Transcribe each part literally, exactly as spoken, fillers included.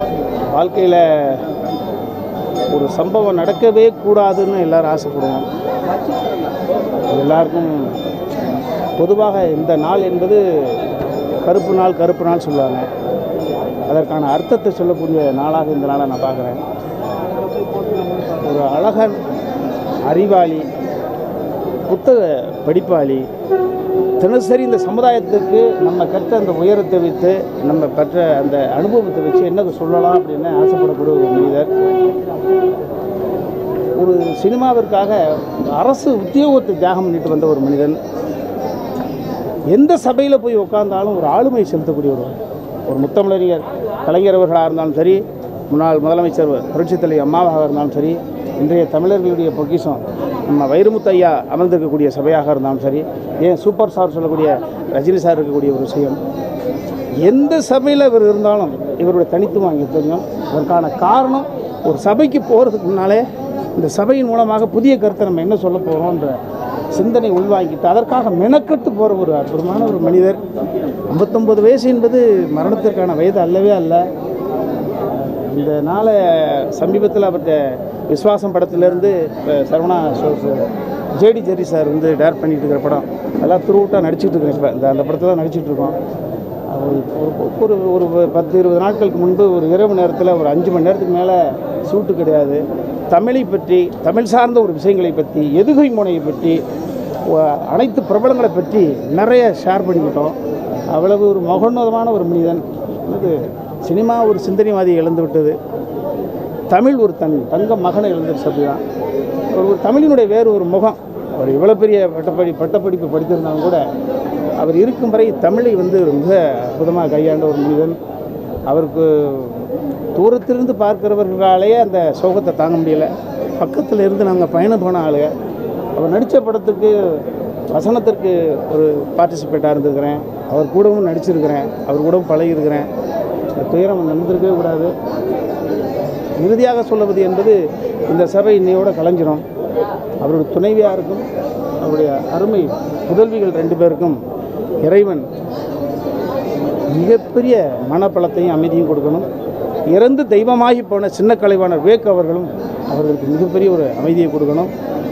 வாழ்க்கையில் ஒரு சம்பவம் நடக்கவே கூடாதுன்னு எல்லாரும் ஆசைப்படுவோம். எல்லாருக்கும் பொதுவாக இந்த நாள் என்பது கருப்பு நாள் கருப்பு நாள் சொல்லுவாங்க. அதற்கான அர்த்தத்தை சொல்லக்கூடிய நாளாக இந்த நாளை நான் பார்க்குறேன். ஒரு அழகன், அறிவாளி, புத்தக படிப்பாளி, தினசரி இந்த சமுதாயத்துக்கு நம்ம கற்ற அந்த உயரத்தை வைத்து நம்ம பெற்ற அந்த அனுபவத்தை வச்சு என்ன சொல்லலாம் அப்படின்னு ஆசைப்படக்கூடிய ஒரு மனிதர். ஒரு சினிமாவிற்காக அரசு உத்தியோகத்தை தியாகம் பண்ணிட்டு வந்த ஒரு மனிதன். எந்த சபையில் போய் உட்கார்ந்தாலும் ஒரு ஆளுமை செலுத்தக்கூடிய ஒரு ஒரு முத்தமிழறிஞர் கலைஞர் அவர்களாக இருந்தாலும் சரி, முன்னாள் முதலமைச்சர் புரட்சித் தலைவர் அம்மாவாக இருந்தாலும் சரி, இன்றைய தமிழர்களுடைய பொக்கிஷம் நம்ம வைரமுத்தையா அமர்ந்திருக்கக்கூடிய சபையாக இருந்தாலும் சரி, ஏன் சூப்பர் ஸ்டார் சொல்லக்கூடிய ரஜினி சார் இருக்கக்கூடிய ஒரு விஷயம், எந்த சபையில் இவர் இருந்தாலும் இவருடைய தனித்துவம் அங்கே தெரியும். அதற்கான காரணம் ஒரு சபைக்கு போகிறதுக்கு முன்னாலே இந்த சபையின் மூலமாக புதிய கருத்தை நம்ம என்ன சொல்ல போகிறோன்ற சிந்தனை உள்வாங்கிட்டு அதற்காக மெனக்கட்டு போகிற ஒரு அற்புதமான ஒரு மனிதர். ஐம்பத்தொம்பது வயசு என்பது மரணத்திற்கான வயது அல்லவே அல்ல. இந்த நாளை சமீபத்தில் அவர்கிட்ட விஸ்வாசம் படத்திலேருந்து இப்போ சரவணா ஷோஸ் ஜேடி ஜெரி சார் வந்து டேரக்ட் பண்ணிகிட்டு இருக்கிற படம் அதெல்லாம் த்ரூட்டாக நடிச்சிட்டு இருக்கிறேன். இப்போ இந்த அந்த படத்தில் தான் நடிச்சிட்ருக்கோம். ஒரு ஒரு பத்து இருபது நாட்களுக்கு முன்பு ஒரு இரவு நேரத்தில் ஒரு அஞ்சு மணி நேரத்துக்கு மேலே சூட்டு கிடையாது. தமிழை பற்றி, தமிழ் சார்ந்த ஒரு விஷயங்களை பற்றி, எதுகை முனையை பற்றி, அனைத்து பிரபலங்களை பற்றி நிறைய ஷேர் பண்ணிக்கிட்டோம். அவ்வளவு ஒரு மகோன்னதமான ஒரு மனிதன். இது சினிமா ஒரு சிந்தனைவாதியை இழந்து விட்டது. தமிழ் ஒரு தன் தங்க மகனை இழந்துருச்சு. அப்படிதான் ஒரு தமிழினுடைய வேறு ஒரு முகம். அவர் இவ்வளோ பெரிய பட்டப்படி பட்டப்படிப்பு படித்திருந்தாலும் கூட அவர் இருக்கும் வரை தமிழை வந்து மிக அற்புதமாக கையாண்ட ஒரு மனிதன். அவருக்கு தூரத்திலிருந்து பார்க்கிறவர்களாலேயே அந்த சோகத்தை தாங்க முடியலை. பக்கத்தில் இருந்து நாங்கள் பயணம் போன ஆளுங்க. அவர் நடித்த படத்துக்கு வசனத்திற்கு ஒரு பார்ட்டிசிபேட்டாக இருந்திருக்கிறேன். அவர் கூடவும் நடிச்சிருக்கிறேன். அவர் கூடவும் பழகியிருக்கிறேன். இந்த துயரம் நடந்திருக்கவே கூடாது. இறுதியாக சொல்லுவது என்பது இந்த சபை இன்னையோட கலைஞ்சிரும். அவருடைய துணைவியாருக்கும் அவருடைய அருமை புதல்விகள் ரெண்டு பேருக்கும் இறைவன் மிகப்பெரிய மனப்பலத்தையும் அமைதியும் கொடுக்கணும். இறந்து தெய்வமாகி போன சின்ன கலைவாணர் விவேக் அவர்களும் அவர்களுக்கு மிகப்பெரிய ஒரு அமைதியை கொடுக்கணும்.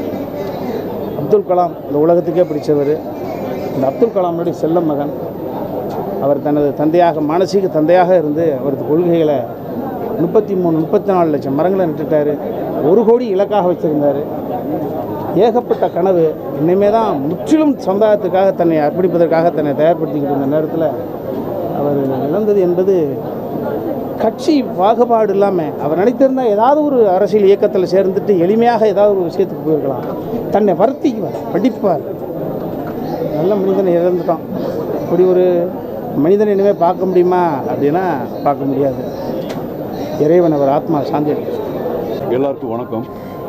அப்துல் கலாம் இந்த உலகத்துக்கே பிடிச்சவர். இந்த அப்துல் கலாமுடைய செல்ல மகன். அவர் தனது தந்தையாக, மானசீக தந்தையாக இருந்து அவரது கொள்கைகளை முப்பத்தி மூணு முப்பத்தி நாலு லட்சம் மரங்களை நட்டுட்டார். ஒரு கோடி இலக்காக வச்சுருந்தார். ஏகப்பட்ட கனவு. இன்னுமே தான் முற்றிலும் சமுதாயத்துக்காக தன்னை அர்ப்பணிப்பதற்காக தன்னை தயார்படுத்திக்கிட்டு இருந்த நேரத்தில் அவர் இழந்தது என்பது கட்சி பாகுபாடு இல்லாமல் அவர் நினைத்திருந்தால் ஏதாவது ஒரு அரசியல் இயக்கத்தில் சேர்ந்துட்டு எளிமையாக ஏதாவது ஒரு விஷயத்துக்கு போயிருக்கலாம். தன்னை வருத்திக்குவார், படிப்பார். நல்ல மனிதனை இழந்துட்டோம். அப்படி ஒரு மனிதனை இனிமேல் பார்க்க முடியுமா அப்படின்னா பார்க்க முடியாது. இறைவன் அவர் ஆத்மா சாந்தி. எல்லாருக்கும் வணக்கம்.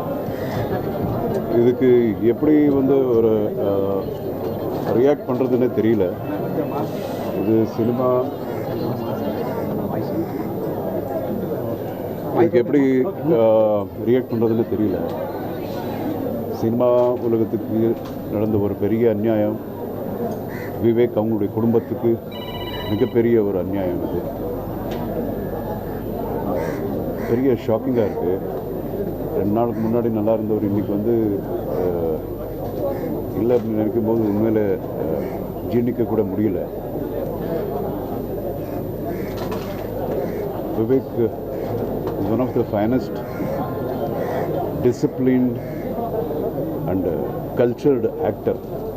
இதுக்கு எப்படி வந்து ஒரு ரியாக்ட் பண்ணுறதுன்னே தெரியல. இது சினிமா இதுக்கு எப்படி ரியாக்ட் பண்ணுறதுன்னு தெரியல. சினிமா உலகத்துக்கு நடந்த ஒரு பெரிய அநியாயம். விவேக் அவங்களுடைய குடும்பத்துக்கு மிகப்பெரிய ஒரு அநியாயம். இது பெரிய ஷாக்கிங்காக இருக்குது. ரெண்டு நாளுக்கு முன்னாடி நல்லா இருந்தவர் இன்றைக்கி வந்து இல்லை அப்படின்னு நினைக்கும் போது உண்மையில் ஜீர்ணிக்க கூட முடியல. Vivek is one of the finest, disciplined and uh, cultured actor.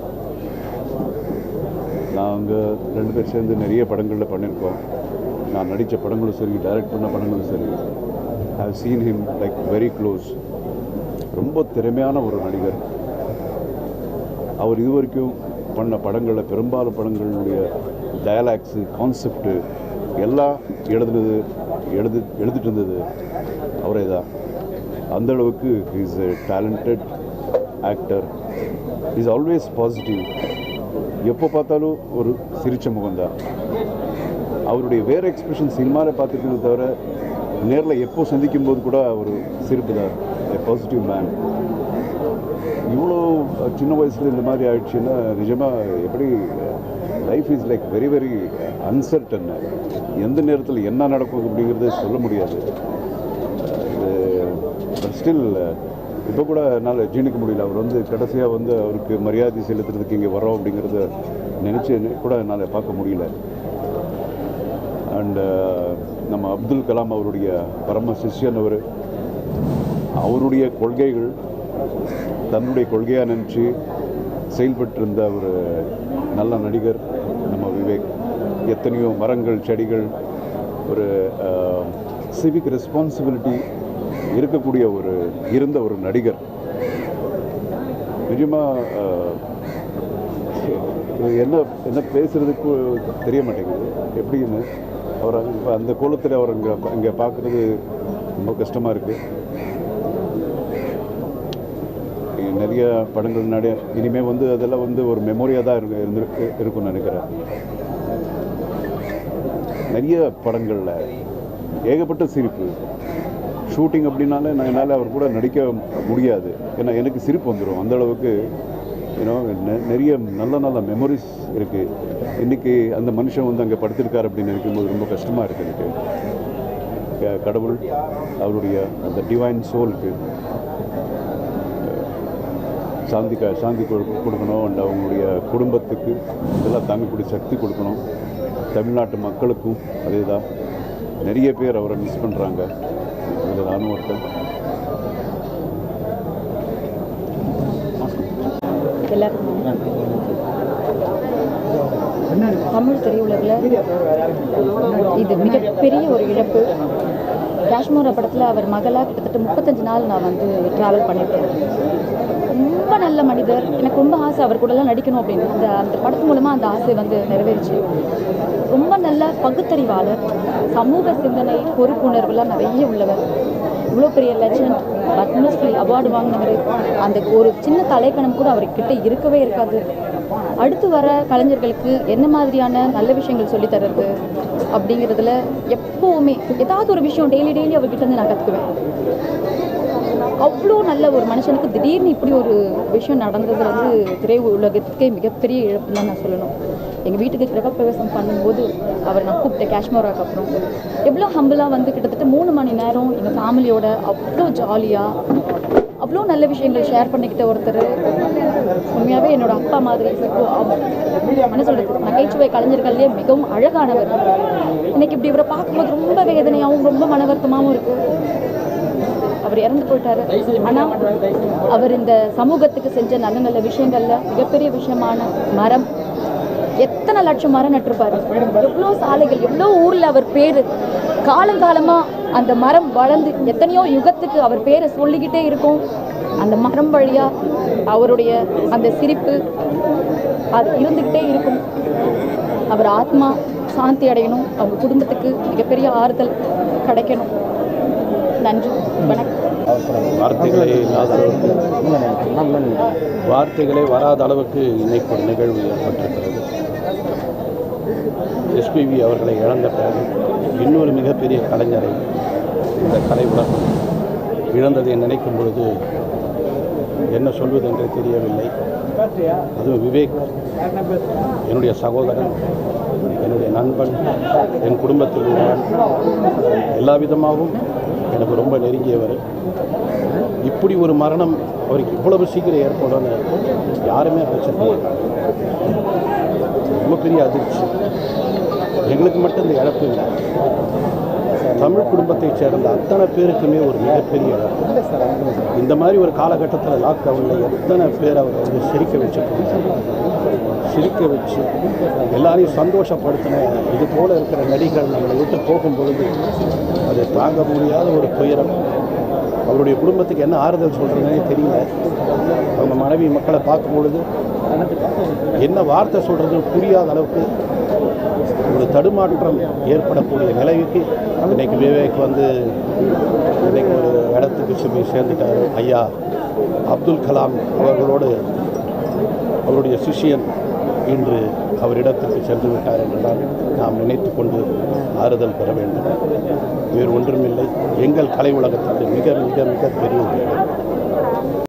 நாங்கள் ரெண்டு பேர் சேர்ந்து நிறைய படங்களில் பண்ணியிருக்கோம். நான் நடித்த படங்களும் சரி, டைரக்ட் பண்ண படங்களும் சரி, I have seen him like very close. ரொம்ப திறமையான ஒரு நடிகர். அவர் இது வரைக்கும் பண்ண படங்களில் பெரும்பாலும் படங்களுடைய டயலாக்ஸு, கான்செப்டு எல்லாம் எழுதுனது எழுது எழுதிட்டு இருந்தது அவரே தான். அந்தளவுக்கு is a talented actor. Is always positive. எப்போ பார்த்தாலும் ஒரு சிரிச்ச முகம்தான். அவருடைய வேறு எக்ஸ்பிரஷன் சினிமாவில் பார்த்துருக்கணும் தவிர நேரில் எப்போ சந்திக்கும் போது கூட ஒரு சிரிப்பு தான். A positive man. இவ்வளோ சின்ன வயசில் இந்த மாதிரி ஆயிடுச்சுன்னா நிஜமாக எப்படி life is like very very uncertain. எந்த நேரத்தில் என்ன நடக்கும் அப்படிங்கிறது சொல்ல முடியாது. பட் ஸ்டில் இப்போ கூட என்னால் ஜீணிக்க முடியல. அவர் வந்து கடைசியாக வந்து அவருக்கு மரியாதை செலுத்துறதுக்கு இங்கே வரோம் அப்படிங்கிறத நினச்சி கூட என்னால் பார்க்க முடியல. அண்டு நம்ம அப்துல் கலாம் அவருடைய பரம சிஷ்யன் அவர். அவருடைய கொள்கைகள் தன்னுடைய கொள்கையாக நினச்சி செயல்பட்டிருந்த ஒரு நல்ல நடிகர் நம்ம விவேக். எத்தனையோ மரங்கள் செடிகள் ஒரு சிவிக் ரெஸ்பான்சிபிலிட்டி இருக்கக்கூடிய ஒரு இருந்த ஒரு நடிகர். நிஜமாக என்ன என்ன பேசுகிறதுக்கு தெரிய மாட்டேங்குது எப்படின்னு. அவர் இப்போ அந்த கோலத்தில் அவர் இங்கே இங்கே பார்க்குறது ரொம்ப கஷ்டமாக இருக்குது. நிறைய படங்கள் நடைய இனிமேல் வந்து அதெல்லாம் வந்து ஒரு மெமோரியாக தான் இருக்கு இருந்து இருக்கும்னு நினைக்கிறேன். நிறைய படங்களில் ஏகப்பட்ட சிரிப்பு. ஷூட்டிங் அப்படின்னாலே நான் என்னால் அவர் கூட நடிக்க முடியாது. ஏன்னா எனக்கு சிரிப்பு வந்துடும் அந்தளவுக்கு. ஏன்னோ நிறைய நல்ல நல்ல மெமரிஸ் இருக்குது. இன்றைக்கி அந்த மனுஷன் வந்து அங்கே படுத்திருக்கார் அப்படின்னு நினைக்கும்போது ரொம்ப கஷ்டமாக இருக்குது எனக்கு. கடவுள் அவருடைய அந்த டிவைன் சோலுக்கு சாந்தி க சாந்தி கொடுக்கணும். அண்ட் அவங்களுடைய குடும்பத்துக்கு இதெல்லாம் தாங்கக்கூடிய சக்தி கொடுக்கணும். தமிழ்நாட்டு மக்களுக்கும் அதே தான். நிறைய பேர் அவரை மிஸ் பண்ணுறாங்க. அதில் நானும் ஒருத்தன். தமிழ் திரையுலகில் இது மிகப்பெரிய ஒரு இழப்பு. காஷ்மீர படத்தில் அவர் மகளாக கிட்டத்தட்ட முப்பத்தஞ்சு நாள் நான் வந்து ட்ராவல் பண்ணிட்டேன். ரொம்ப நல்ல மனிதர். எனக்கு ரொம்ப ஆசை அவர் கூடலாம் நடிக்கணும் அப்படின்னு. அந்த அந்த படத்து மூலமாக அந்த ஆசை வந்து நிறைவேறிச்சு. ரொம்ப நல்ல பகுத்தறிவாளர், சமூக சிந்தனை, பொறுப்புணர்வுலாம் நிறைய உள்ளவர். இவ்வளோ பெரிய லெஜண்ட், பத்மஸ்ரீ அவார்டு வாங்கினவர். அந்த ஒரு சின்ன தலைக்கணம் கூட அவர்கிட்ட இருக்கவே இருக்காது. அடுத்து வர கலைஞர்களுக்கு என்ன மாதிரியான நல்ல விஷயங்கள் சொல்லித்தர்றது அப்படிங்கிறதுல எப்போவுமே ஏதாவது ஒரு விஷயம் டெய்லி டெய்லி அவர்கிட்ட வந்து நான் கற்றுக்குவேன். அவ்வளோ நல்ல ஒரு மனுஷனுக்கு திடீர்னு இப்படி ஒரு விஷயம் நடந்தது வந்து திரை உலகத்துக்கே மிகப்பெரிய இழப்பு தான் நான் சொல்லணும். எங்கள் வீட்டுக்கு கிரகப்பிரவேசம் பண்ணும்போது அவர் நான் கூப்பிட்டேன் காஷ்மீராவுக்கு அப்புறம். எவ்வளோ ஹம்பிளாக வந்து கிட்டத்தட்ட மூணு மணி நேரம் எங்கள் ஃபேமிலியோட அவ்வளோ ஜாலியாக அவ்வளோ நல்ல விஷயங்கள் ஷேர் பண்ணிக்கிட்ட ஒருத்தர். உண்மையாகவே என்னோடய அப்பா மாதிரி. என்ன சொல்கிறது, நகைச்சுவை கலைஞர்கள்லேயே மிகவும் அழகானவர். இன்னைக்கு இப்படி இவரை பார்க்கும்போது ரொம்ப வேதனையாகவும் ரொம்ப மன வருத்தமாகவும் இருக்குது. அவர் இறந்து போயிட்டாரு. ஆனால் அவர் இந்த சமூகத்துக்கு செஞ்ச நல்ல நல்ல விஷயங்கள்ல மிகப்பெரிய விஷயமான மரம். எத்தனை லட்சம் மரம் நட்டிருப்பாரு. எவ்வளோ சாலைகள், எவ்வளோ ஊரில் அவர் பேர் காலங்காலமாக அந்த மரம் வளர்ந்து எத்தனையோ யுகத்துக்கு அவர் பேரை சொல்லிக்கிட்டே இருக்கும். அந்த மரம் வழியாக அவருடைய அந்த சிரிப்பு அது இருந்துக்கிட்டே இருக்கும். அவர் ஆத்மா சாந்தி அடையணும். அவங்க குடும்பத்துக்கு மிகப்பெரிய ஆறுதல் கிடைக்கணும். நன்றி, வணக்கம். வார்த்தைகளே வார்த்தைகளே வராத அளவுக்கு இன்னைக்கு ஒரு நிகழ்வு ஏற்பட்டிருக்கிறது. எஸ்பிவி அவர்களை இழந்த பிறகு இன்னொரு மிகப்பெரிய கலைஞரை இந்த கலை உலகம் இழந்ததை நினைக்கும் பொழுது என்ன சொல்வது என்று தெரியவில்லை. அதுவும் விவேக் என்னுடைய சகோதரன், என்னுடைய நண்பன், என் குடும்பத்தில் உள்ளவன், எல்லா விதமாகவும் எனக்கு ரொம்ப நெருங்கியவர். இப்படி ஒரு மரணம் அவருக்கு இவ்வளவு சீக்கிரம் ஏற்படும்னு யாருமே நினைச்சிருக்க. ரொம்ப பெரிய அதிர்ச்சி. எங்களுக்கு மட்டும் இந்த இழப்பு இல்லை, தமிழ் குடும்பத்தைச் சேர்ந்த அத்தனை பேருக்குமே ஒரு மிகப்பெரிய இழப்பு. இந்த மாதிரி ஒரு காலகட்டத்தில் லாக்டவுனில் எத்தனை பேர் அவர் வந்து சிரிக்க வச்சுருக்காங்க. சிரிக்க வச்சு எல்லாரையும் சந்தோஷப்படுத்தின இது போல் இருக்கிற நடிகர்கள் நம்மளை விட்டு போகும்பொழுது அது தாங்க முடியாத ஒரு துயரம். அவருடைய குடும்பத்துக்கு என்ன ஆறுதல் சொல்கிறதுனே தெரியல. அவங்க மனைவி மக்களை பார்க்கும் பொழுது என்ன வார்த்தை சொல்கிறதுன்னு புரியாத அளவுக்கு ஒரு தடுமாற்றம் ஏற்படக்கூடிய நிலைக்கு இன்றைக்கு விவேக் வந்து இன்றைக்கு ஒரு இடத்துக்கு சொல்லி சேர்ந்துட்டார். ஐயா அப்துல் கலாம் அவர்களோடு அவருடைய சிஷியன் இன்று அவரிடத்துக்கு சென்று விட்டார் என்றுதான் நாம் நினைத்து கொண்டு ஆறுதல் பெற வேண்டும். வேறு ஒன்றுமில்லை. எங்கள் கலை உலகத்துக்கு மிக மிக மிக பெரிய